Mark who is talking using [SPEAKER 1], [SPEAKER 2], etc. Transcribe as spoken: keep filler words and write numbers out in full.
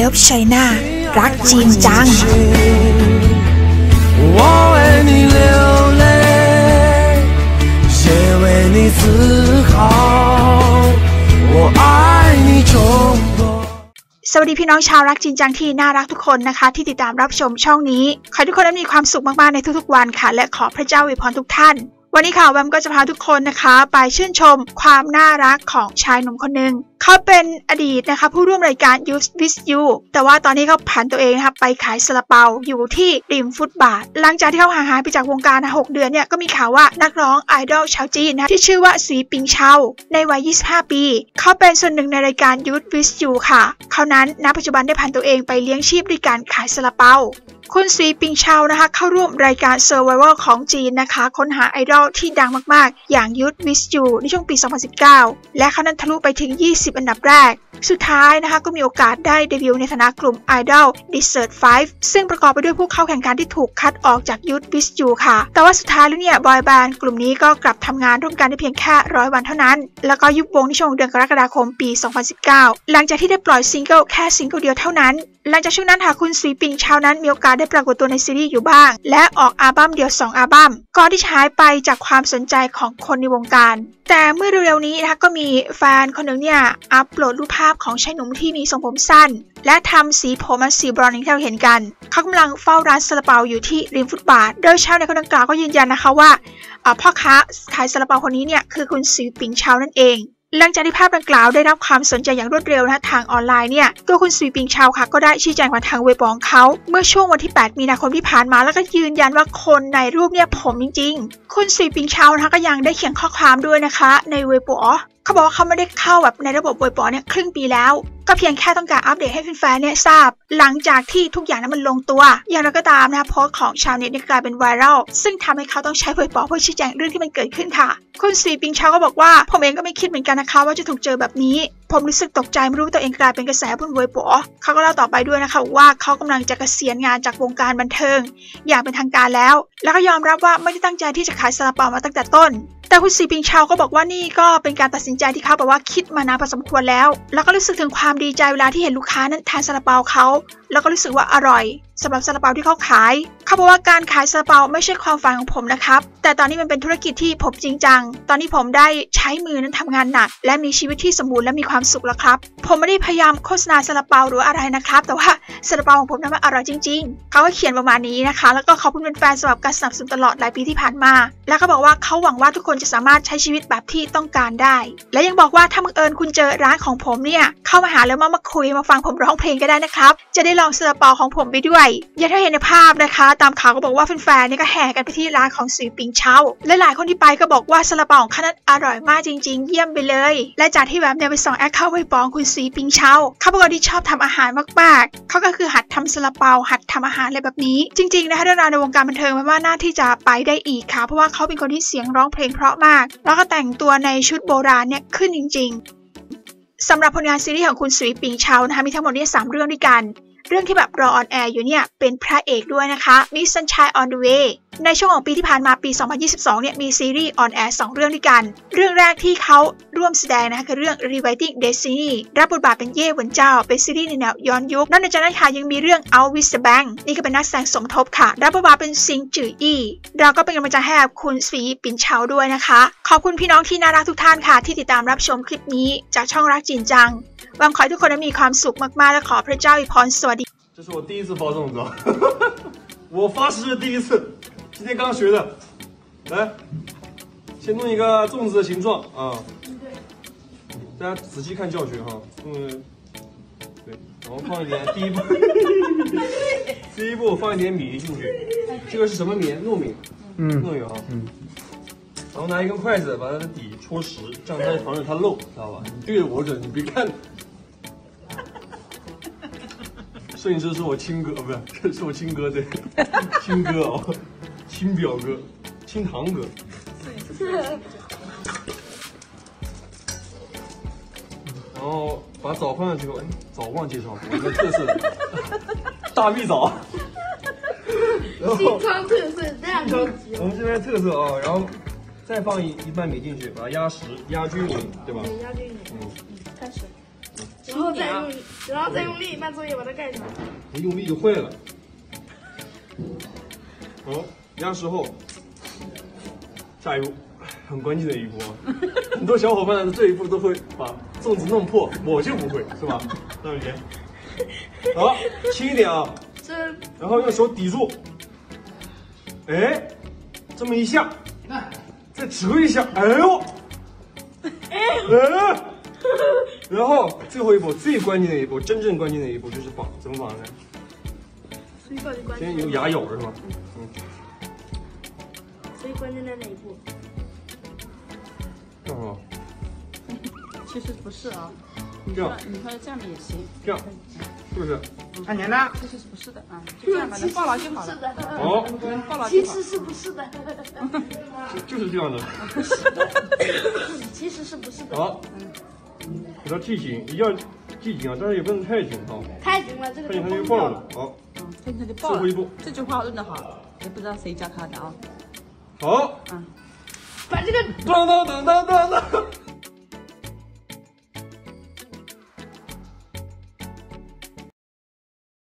[SPEAKER 1] Love China รักจีนจัง
[SPEAKER 2] 我为你流泪也为你自豪我爱你中国
[SPEAKER 1] สวัสดีพี่น้องชาวรักจริงจังที่น่ารักทุกคนนะคะที่ติดตามรับชมช่องนี้ขอให้ทุกคนมีความสุขมากๆในทุกๆวันค่ะและขอพระเจ้าอวยพรทุกท่านวันนี้ค่ะแวมก็จะพาทุกคนนะคะไปชื่นชมความน่ารักของชายหนุ่มคนหนึ่งเขาเป็นอดีตนะคะผู้ร่วมรายการ Youth with You แต่ว่าตอนนี้เขาผันตัวเองนะคะไปขายซาลาเปาอยู่ที่ริมฟุตบาทหลังจากที่เขาห่างหายไปจากวงการนะหกเดือนเนี่ยก็มีข่าวว่านักร้องไอดอลชาวจีนนะที่ชื่อว่าสีปิงเชาในวัยยี่สิบห้าปีเขาเป็นส่วนหนึ่งในรายการ Youth with You ค่ะเขานั้นณปัจจุบันได้ผันตัวเองไปเลี้ยงชีพด้วยการขายซาลาเปาคุณสีปิงเชานะคะเข้าร่วมรายการ Survival ของจีนนะคะค้นหาไอดอลที่ดังมากๆอย่าง Youth with You ในช่วงปี สองพันสิบเก้า และเขานั้นทะลุไปถึงยี่สิบอันดับแรกสุดท้ายนะคะก็มีโอกาสได้เดบิวต์ในฐานะกลุ่ม Idol Desert ไฟว์ ซึ่งประกอบไปด้วยผู้เข้าแข่งขันที่ถูกคัดออกจาก Youth with You ค่ะแต่ว่าสุดท้ายแล้วเนี่ยบอยแบนด์กลุ่มนี้ก็กลับทำงานร่วมกันได้เพียงแค่ร้อยวันเท่านั้นแล้วก็ยุบวงในช่วงเดือนกรกฎาคมปี สองพันสิบเก้า หลังจากที่ได้ปล่อยซิงเกิลแค่ซิงเกิลเดียวเท่านั้นหลังจากช่วงนั้นค่ะคุณสีปิงเชานั้นมีโอกาสได้ปรากฏตัวในซีรีส์อยู่บ้างและออกอัลบั้มเดียวสองอัลบั้มก่อนที่จะหายไปจากความสนใจของคนในวงการแต่เมื่อเร็วๆนี้นะคะก็มีแฟนคนหนึ่งเนี่ยอัปโหลดรูปภาพของชายหนุ่มที่มีทรงผมสั้นและทำสีผมสีบรอนซ์อย่างที่เราเห็นกันเขากำลังเฝ้าร้านซาลาเปาอยู่ที่ริมฟุตบาทโดยชาวในคนดังกล่าวก็ยืนยันนะคะว่าพ่อค้าขายซาลาเปาคนนี้เนี่ยคือคุณสีปิงเชานั่นเองหลังจากที่ภาพดังกล่าวได้รับความสนใจอย่างรวดเร็วนะทางออนไลน์เนี่ยตัวคุณสีปิงเชาค่ะก็ได้ชี้แจงผ่านทางเว็บของเขาเมื่อช่วงวันที่แปดมีนาคมที่ผ่านมาแล้วก็ยืนยันว่าคนในรูปเนี่ยผมจริงๆคุณสีปิงเชานะคะก็ยังได้เขียนข้อความด้วยนะคะในเว็บเขาบอกว่าเขาไม่ได้เข้าแบบในระบบเว็บเนี่ยครึ่งปีแล้วก็เพียงแค่ต้องการอัปเดตให้แฟนๆเนี่ยทราบหลังจากที่ทุกอย่างนั้นมันลงตัวอย่างไรก็ตามนะโพสต์ของชาวเน็ตกลายเป็นไวรัลซึ่งทำให้เขาต้องใช้เว็บเพื่อชี้แจงเรื่องที่มันเกิดขึ้นค่ะคุณสีปิงเชาก็บอกว่าผมเองก็ไม่คิดเหมือนกันนะคะว่าจะถูกเจอแบบนี้ผมรู้สึกตกใจไม่รู้ตัวเองกลายเป็นกระแสบนเว็บเขาก็เล่าต่อไปด้วยนะคะว่าเขากำลังจะเกษียณงานจากวงการบันเทิงอย่างเป็นทางการแล้วแล้วก็ยอมรับว่าไม่ได้ตั้งใจที่จะขายซาลาเปามาตั้งแต่ต้นแต่คุณสีปิงเชาก็บอกว่านี่ก็เป็นการตัดสินใจที่เขาแบบว่าคิดมานานพอสมควรแล้วแล้วก็รู้สึกถึงความดีใจเวลาที่เห็นลูกค้านั้นทานซาลาเปาเขาแล้วก็รู้สึกว่าอร่อยสำหรับซาลาเปาที่เขาขายเขาบอกว่าการขายซาลาเปาไม่ใช่ความฝันของผมนะครับแต่ตอนนี้มันเป็นธุรกิจที่ผมจริงจังตอนนี้ผมได้ใช้มือนั้นทำงานหนักและมีชีวิตที่สมบูรณ์และมีความสุขแล้วครับผมไม่ได้พยายามโฆษณาซาลาเปาหรืออะไรนะครับแต่ว่าซาลาเปาของผมนั้นมันอร่อยจริงๆเขาก็เขียนประมาณนี้นะคะแล้วก็ขอบคุณแฟนๆสำหรับการสนับสนุนตลอดหลายปีที่ผ่านมาแล้วก็บอกว่าเขาหวังว่าทุกคนจะสามารถใช้ชีวิตแบบที่ต้องการได้และยังบอกว่าถ้าบังเอิญคุณเจอร้านของผมเนี่ยเข้ามาหาแล้วมามาคุยมาฟังผมร้องเพลงก็ได้นะครับจะได้ลองซาลาเปาของผมไปด้วยอย่างที่เห็นในภาพนะคะตามข่าวก็บอกว่าแฟนๆเนี่ยก็แห่กันไปที่ร้านของสีปิงเชาและหลายคนที่ไปก็บอกว่าซาลาเปาของเขานั้นอร่อยมากจริงๆเยี่ยมไปเลยและจากที่แวมเนี่ยไปส่องแอคเคาท์เว็บของคุณสีปิงเชาเขาบอกว่าที่ชอบทำอาหารมากๆเขาก็คือหัดทำซาลาเปาหัดทำอาหารอะไรแบบนี้จริงๆนะคะเรื่องราวในวงการบันเทิงมันว่าน่าที่จะไปได้อีกค่ะเพราะว่าเขาเป็นคนที่เสียงร้องเพลงเพราะมากแล้วก็แต่งตัวในชุดโบราณเนี่ยขึ้นจริงๆสำหรับผลงานซีรีส์ของคุณสีปิงเชานะคะมีทั้งหมดเนี่ยสามเรื่องด้วยกันเรื่องที่แบบรอออนแอร์อยู่เนี่ยเป็นพระเอกด้วยนะคะ Miss Sunshine on the Way ในช่วงของปีที่ผ่านมาปี สองพันยี่สิบสอง เนี่ยมีซีรีส์ออนแอร์สองเรื่องด้วยกันเรื่องแรกที่เขาร่วมแสดงนะคะคือเรื่อง Rewriting Destiny รับบทบาทเป็นเย่เหวินเจ้าเป็นซีรีส์ในแนวย้อนยุคนอกจากนั้นค่ะยังมีเรื่อง Out with the Bang นี่ก็เป็นนักแสดงสมทบค่ะรับบทบาทเป็นซิงจืออี้เราก็เป็นกำลังใจให้กับคุณสีปิ่นเฉาด้วยนะคะขอบคุณพี่น้องที่น่ารักทุกท่านค่ะที่ติดตามรับชมคลิปนี้จากช่องรักจีนจังหวังขอให้ทุกคนมีความสุขมากๆและขอพระเจ้าอวยพรสวัสดี
[SPEAKER 3] 这是我第一次包粽子，我发誓是第一次，今天刚学的。来，先弄一个粽子的形状啊，大家仔细看教学哈。嗯，对，然后放一点第一步，第一步放一点米进去，这个是什么米？糯米，嗯，糯米啊，嗯。然后拿一根筷子把它的底戳实，这样它防止它漏，知道吧？你对着我整，你别看。摄影师是我亲哥，不是，是我亲哥，对，亲哥哦，亲表哥，亲堂哥。然后把枣放上去，哎，枣忘介绍，我们的特色大蜜枣。
[SPEAKER 4] 新昌特色大蜜枣。
[SPEAKER 3] 我们这边特色啊，然后再放一一半米进去，把它压实，压均匀，对吧？
[SPEAKER 4] 对，压均匀。嗯，开始。 然后再用，然后再用另一半作业把它盖上。
[SPEAKER 3] 我用力就坏了。好，压实后，下一步很关键的一步啊！很多小伙伴呢这一步都会把粽子弄破，我就不会，是吧？张雨杰，好，轻一点啊，
[SPEAKER 4] 这，
[SPEAKER 3] 然后用手抵住，哎，这么一下，再折一下，哎呦，哎，然后最后一步最关键的一步，真正关键的一步就是绑，怎么绑呢？
[SPEAKER 4] 最关键。
[SPEAKER 3] 先用牙咬是吧？嗯。
[SPEAKER 4] 最关键的哪一步？
[SPEAKER 3] 这样啊。
[SPEAKER 5] 其实不是啊，你
[SPEAKER 3] 这样
[SPEAKER 5] 说你说这样的也行，
[SPEAKER 3] 这样，是不是？
[SPEAKER 6] 按年的。
[SPEAKER 5] 其实是不是的啊，就这样把它抱牢就好了。
[SPEAKER 3] 好，
[SPEAKER 5] 抱牢
[SPEAKER 4] 其
[SPEAKER 5] 就好
[SPEAKER 4] 实。是不是的？
[SPEAKER 3] 就就是这样的。
[SPEAKER 4] 其实是不是的？
[SPEAKER 3] 好，给它系紧，一定要系紧啊，但是也不能太紧啊，
[SPEAKER 4] 太紧了，这个
[SPEAKER 3] 太紧它就
[SPEAKER 4] 就崩掉了。
[SPEAKER 3] 爆了。好，
[SPEAKER 5] 嗯，这他就爆了
[SPEAKER 3] 最后一步。
[SPEAKER 5] 这句话问的好，也不知道谁教他的啊。
[SPEAKER 3] 好，
[SPEAKER 5] 嗯，
[SPEAKER 4] 把这个
[SPEAKER 3] 当当当当当当。